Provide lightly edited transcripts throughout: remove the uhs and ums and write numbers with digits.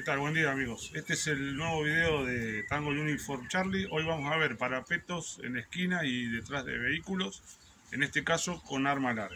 ¿Qué tal? Buen día, amigos. Este es el nuevo video de Tango Uniform Charlie. Hoy vamos a ver parapetos en esquina y detrás de vehículos, en este caso con arma larga.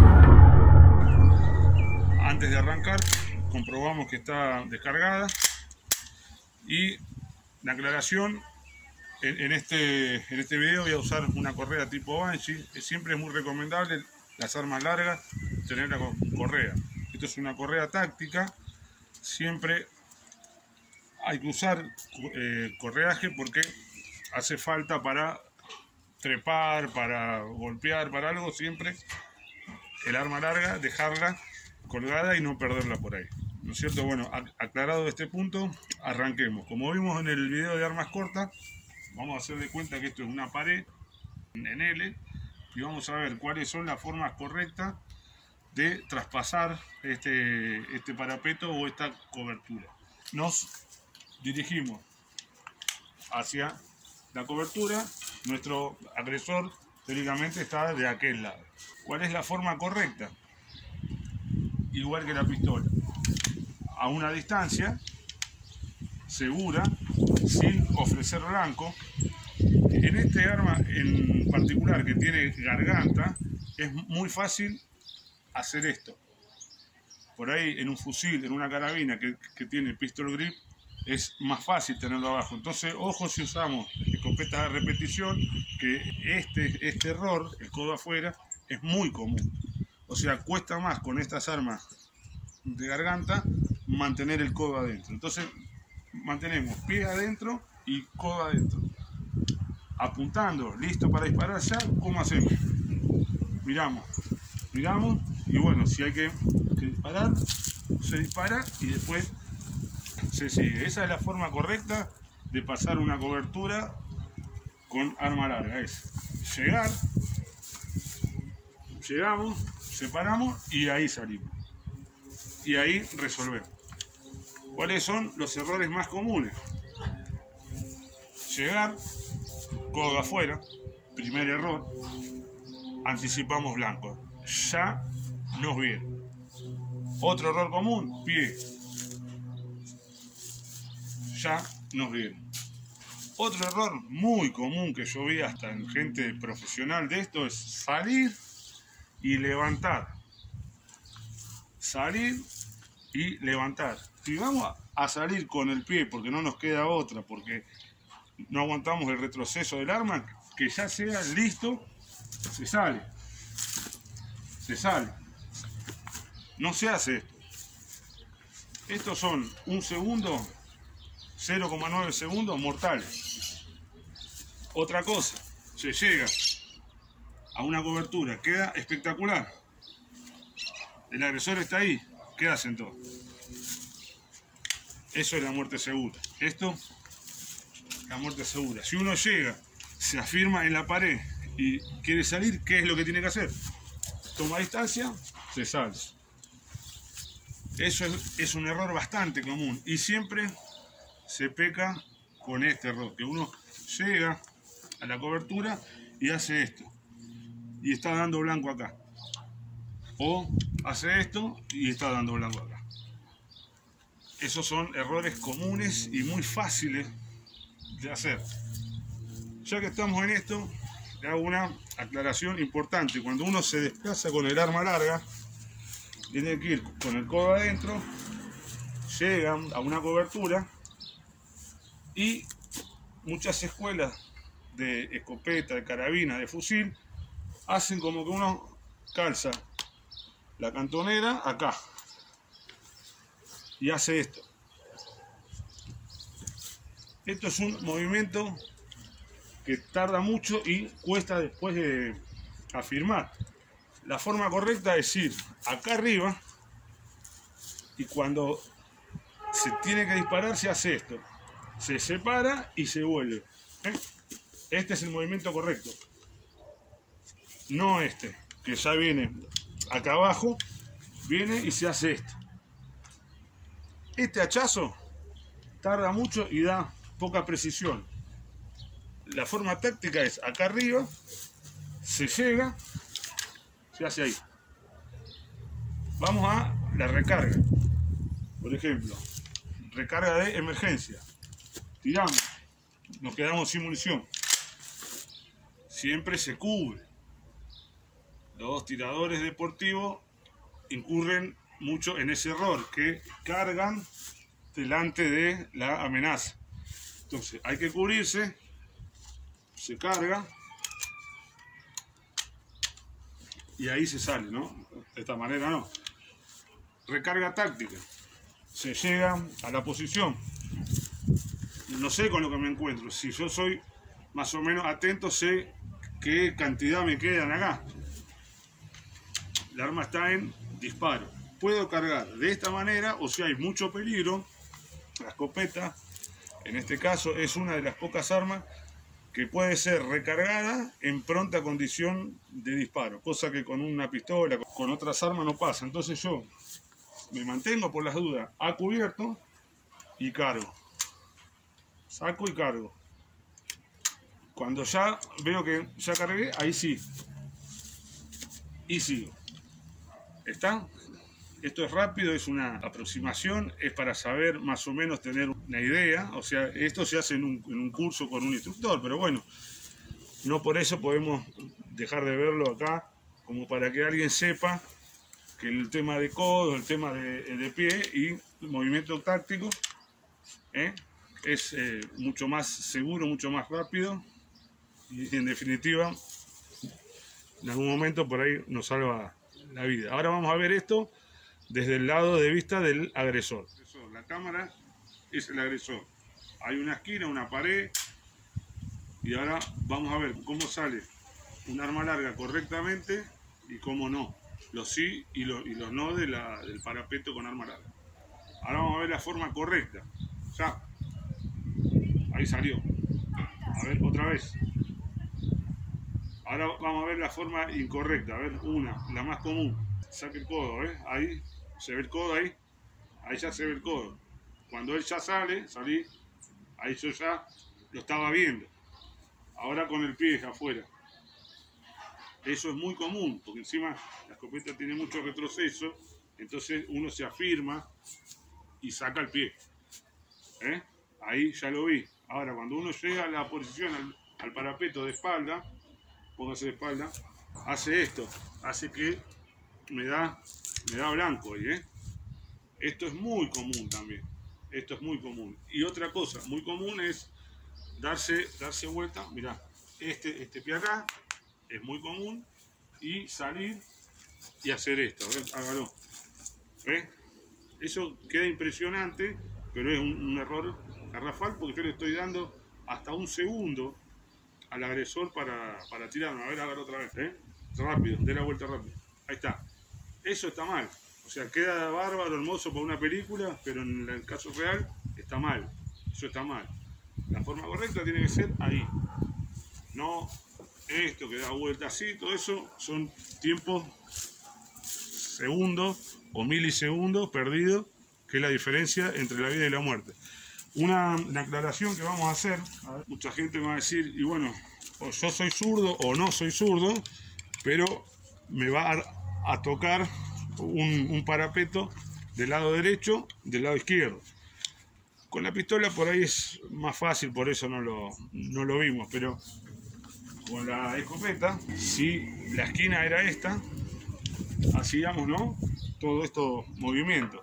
Antes de arrancar, comprobamos que está descargada y la aclaración, en este video voy a usar una correa tipo Banshee. Siempre es muy recomendable las armas largas tenerla con correa. Esto es una correa táctica. Siempre hay que usar correaje porque hace falta para trepar, para golpear, para algo. Siempre el arma larga, dejarla colgada y no perderla por ahí, ¿no es cierto? Bueno, aclarado este punto, arranquemos. Como vimos en el video de armas cortas, vamos a hacer de cuenta que esto es una pared en L y vamos a ver cuáles son las formas correctas de traspasar este parapeto o esta cobertura. Nos dirigimos hacia la cobertura. Nuestro agresor teóricamente está de aquel lado. ¿Cuál es la forma correcta? Igual que la pistola, a una distancia segura, sin ofrecer blanco. En este arma en particular, que tiene garganta, es muy fácil hacer esto. Por ahí en un fusil, en una carabina que tiene pistol grip, es más fácil tenerlo abajo. Entonces, ojo si usamos escopetas de repetición, que este error, el codo afuera, es muy común. O sea, cuesta más con estas armas de garganta mantener el codo adentro. Entonces, mantenemos pie adentro y codo adentro. Apuntando, listo para disparar ya. ¿Cómo hacemos? Miramos y bueno, si hay que disparar, se dispara y después se sigue. Esa es la forma correcta de pasar una cobertura con arma larga. Es llegar, llegamos, separamos y ahí salimos. Y ahí resolvemos. ¿Cuáles son los errores más comunes? Llegar, codo afuera, primer error. Anticipamos blanco, ya nos viene. Otro error común, pie, ya nos viene. Otro error muy común que yo vi hasta en gente profesional de esto es salir y levantar. Salir y levantar. Si vamos a salir con el pie porque no nos queda otra, porque no aguantamos el retroceso del arma, que ya sea listo, se sale. Se sale. No se hace esto. Estos son 1 segundo, 0,9 segundos mortales. Otra cosa, se llega a una cobertura, queda espectacular. El agresor está ahí, ¿qué hacen todos? Eso es la muerte segura. Esto, la muerte segura. Si uno llega, se afirma en la pared y quiere salir, ¿qué es lo que tiene que hacer? Toma distancia, se sale. Eso es un error bastante común y siempre se peca con este error, que uno llega a la cobertura y hace esto y está dando blanco acá, o hace esto y está dando blanco acá. Esos son errores comunes y muy fáciles de hacer. Ya que estamos en esto, le hago una aclaración importante. Cuando uno se desplaza con el arma larga, tiene que ir con el codo adentro, llegan a una cobertura y muchas escuelas de escopeta, de carabina, de fusil, hacen como que uno calza la cantonera acá y hace esto. Esto es un movimiento que tarda mucho y cuesta después de afirmar. La forma correcta es ir acá arriba y cuando se tiene que disparar se hace esto. Se separa y se vuelve. Este es el movimiento correcto. No este, que ya viene acá abajo, viene y se hace esto. Este hachazo tarda mucho y da poca precisión. La forma táctica es acá arriba, se llega, se hace ahí. Vamos a la recarga. Por ejemplo, recarga de emergencia. Tiramos, nos quedamos sin munición. Siempre se cubre. Los tiradores deportivos incurren mucho en ese error, que cargan delante de la amenaza. Entonces hay que cubrirse, se carga y ahí se sale, ¿no? De esta manera no. Recarga táctica. Se llega a la posición. No sé con lo que me encuentro. Si yo soy más o menos atento, sé qué cantidad me quedan acá. El arma está en disparo. Puedo cargar de esta manera, o si hay mucho peligro, la escopeta, en este caso, es una de las pocas armas que puede ser recargada en pronta condición de disparo, cosa que con una pistola, con otras armas no pasa. Entonces yo me mantengo por las dudas a cubierto y cargo. Saco y cargo. Cuando ya veo que ya cargué, ahí sí. Y sigo. ¿Está? Esto es rápido, es una aproximación, es para saber más o menos tener una idea. O sea, esto se hace en un curso con un instructor, pero bueno, no por eso podemos dejar de verlo acá, como para que alguien sepa que el tema de codo, el tema de pie y movimiento táctico es mucho más seguro, mucho más rápido y en definitiva en algún momento por ahí nos salva la vida. Ahora vamos a ver esto desde el lado de vista del agresor. La cámara es el agresor. Hay una esquina, una pared y ahora vamos a ver cómo sale un arma larga correctamente y cómo no. Los sí y los no del parapeto con arma larga. Ahora vamos a ver la forma correcta. Ya. Ahí salió. A ver, otra vez. Ahora vamos a ver la forma incorrecta. A ver, la más común. Saque el codo, ¿ves? Ahí se ve el codo, ahí. Ahí ya se ve el codo. Cuando él ya salí, ahí yo ya lo estaba viendo. Ahora con el pie afuera. Eso es muy común, porque encima la escopeta tiene mucho retroceso, entonces uno se afirma y saca el pie. Ahí ya lo vi. Ahora, cuando uno llega a la posición, al parapeto de espalda, póngase de espalda, hace esto, hace que me da blanco ahí, Esto es muy común también. Esto es muy común. Y otra cosa muy común es darse vuelta. Mirá, este pie acá es muy común. Y salir y hacer esto. A ver, hágalo. ¿Ves? Eso queda impresionante, pero es un error garrafal porque yo le estoy dando hasta un segundo al agresor para tirarme. A ver, hágalo otra vez. Rápido, dé la vuelta rápido. Ahí está. Eso está mal. O sea, queda bárbaro, hermoso para una película, pero en el caso real está mal. Eso está mal. La forma correcta tiene que ser ahí. No esto que da vuelta así, todo eso son tiempos, segundos o milisegundos perdidos, que es la diferencia entre la vida y la muerte. Una aclaración que vamos a hacer, mucha gente me va a decir, y bueno, o yo soy zurdo o no soy zurdo, pero me va a tocar un parapeto del lado derecho, del lado izquierdo. Con la pistola por ahí es más fácil, por eso no lo vimos, pero con la escopeta, si la esquina era esta, hacíamos, ¿no?, todo esto movimiento.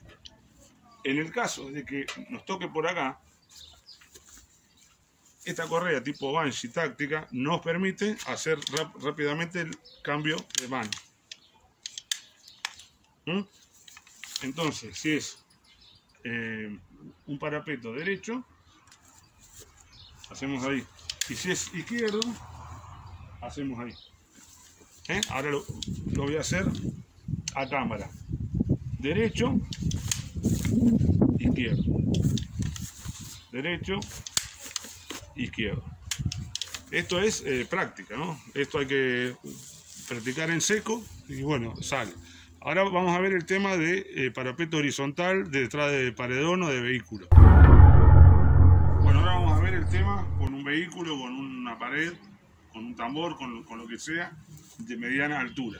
En el caso de que nos toque por acá, esta correa tipo Banshee táctica nos permite hacer rápidamente el cambio de mano. Entonces, si es un parapeto derecho, hacemos ahí. Y si es izquierdo, hacemos ahí. Ahora lo voy a hacer a cámara. Derecho, izquierdo. Derecho, izquierdo. Esto es práctica, ¿no? Esto hay que practicar en seco y bueno, sale. Ahora vamos a ver el tema de parapeto horizontal detrás de paredón o de vehículo. Bueno, ahora vamos a ver el tema con un vehículo, con una pared, con un tambor, con lo que sea, de mediana altura.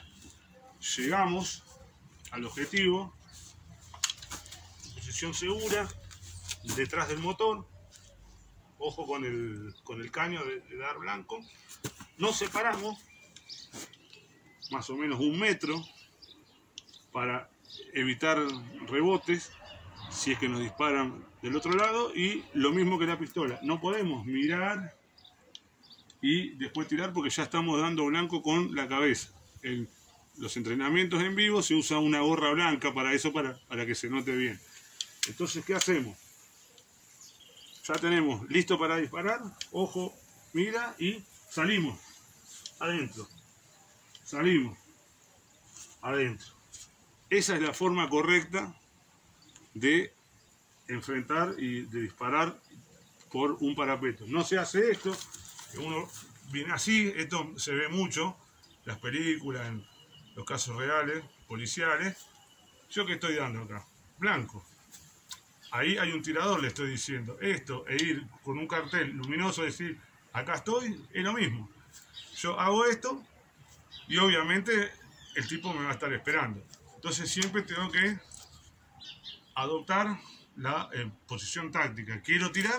Llegamos al objetivo, posición segura, detrás del motor. Ojo con el caño de dar blanco. Nos separamos más o menos 1 metro para evitar rebotes si es que nos disparan del otro lado, y lo mismo que la pistola, no podemos mirar y después tirar porque ya estamos dando blanco con la cabeza. En los entrenamientos en vivo se usa una gorra blanca para eso, para que se note bien. Entonces, ¿qué hacemos? Ya tenemos listo para disparar, ojo, mira, y salimos adentro, salimos adentro. Esa es la forma correcta de enfrentar y de disparar por un parapeto. No se hace esto, que uno viene así. Esto se ve mucho en las películas, en los casos reales, policiales. ¿Yo qué estoy dando acá? Blanco. Ahí hay un tirador, le estoy diciendo. Esto, e ir con un cartel luminoso, decir, acá estoy, es lo mismo. Yo hago esto y obviamente el tipo me va a estar esperando. Entonces siempre tengo que adoptar la posición táctica. Quiero tirar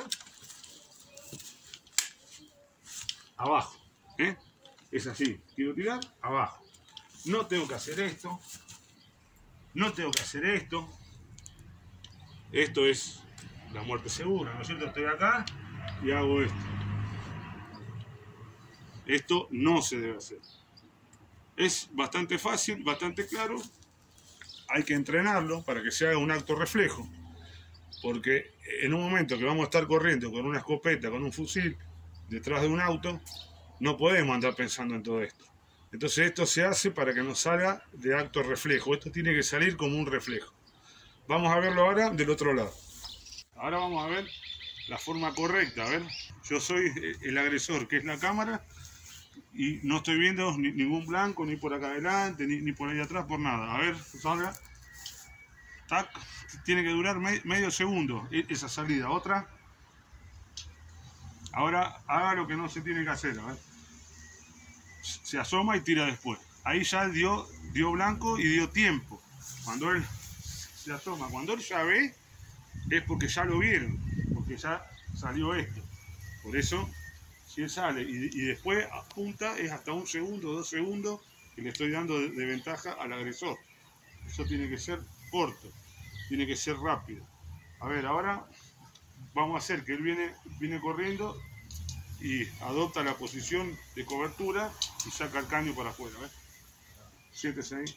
abajo. Es así. Quiero tirar abajo. No tengo que hacer esto. No tengo que hacer esto. Esto es la muerte segura, ¿no es cierto? Estoy acá y hago esto. Esto no se debe hacer. Es bastante fácil, bastante claro. Hay que entrenarlo para que se haga un acto reflejo. Porque en un momento que vamos a estar corriendo con una escopeta, con un fusil, detrás de un auto, no podemos andar pensando en todo esto. Entonces esto se hace para que nos salga de acto reflejo. Esto tiene que salir como un reflejo. Vamos a verlo ahora del otro lado. Ahora vamos a ver la forma correcta. A ver, yo soy el agresor, que es la cámara, y no estoy viendo ningún blanco, ni por acá adelante, ni por ahí atrás, por nada. A ver, salga. Tac. Tiene que durar medio segundo esa salida. Otra. Ahora haga lo que no se tiene que hacer. A ver. Se asoma y tira después. Ahí ya dio blanco y dio tiempo. Cuando él se asoma, cuando él ya ve, es porque ya lo vieron, porque ya salió esto. Por eso, si él sale y después apunta, es hasta 1 segundo, 2 segundos que le estoy dando de ventaja al agresor. Eso tiene que ser corto, tiene que ser rápido. A ver, ahora vamos a hacer que él viene corriendo y adopta la posición de cobertura y saca el caño para afuera. ¿Ves? Siéntese ahí.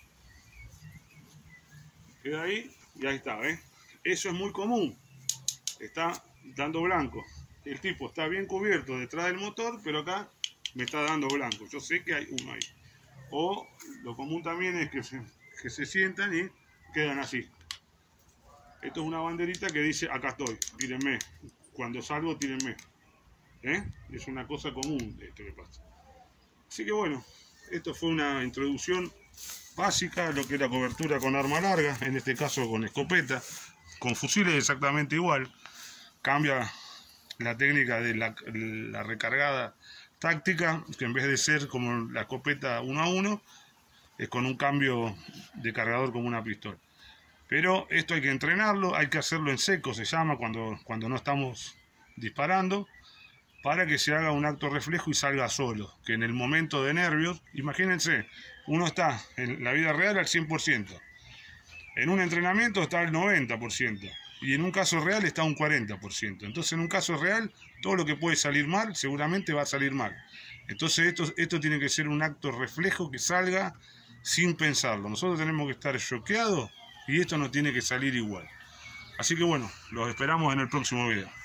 Queda ahí y ahí está, ¿ves? Eso es muy común. Está dando blanco. El tipo está bien cubierto detrás del motor, pero acá me está dando blanco. Yo sé que hay uno ahí. O lo común también es que se sientan y quedan así. Esto es una banderita que dice, acá estoy, tírenme. Cuando salgo, tírenme. Es una cosa común esto que pasa. Así que bueno, esto fue una introducción básica a lo que es la cobertura con arma larga, en este caso con escopeta. Con fusiles exactamente igual. Cambia la técnica de la recargada táctica, que en vez de ser como la escopeta 1 a 1, es con un cambio de cargador como una pistola. Pero esto hay que entrenarlo, hay que hacerlo en seco, se llama, cuando no estamos disparando, para que se haga un acto reflejo y salga solo. Que en el momento de nervios, imagínense, uno está en la vida real al 100%. En un entrenamiento está al 90%. Y en un caso real está un 40%. Entonces en un caso real, todo lo que puede salir mal, seguramente va a salir mal. Entonces esto tiene que ser un acto reflejo que salga sin pensarlo. Nosotros tenemos que estar choqueados y esto no tiene que salir igual. Así que bueno, los esperamos en el próximo video.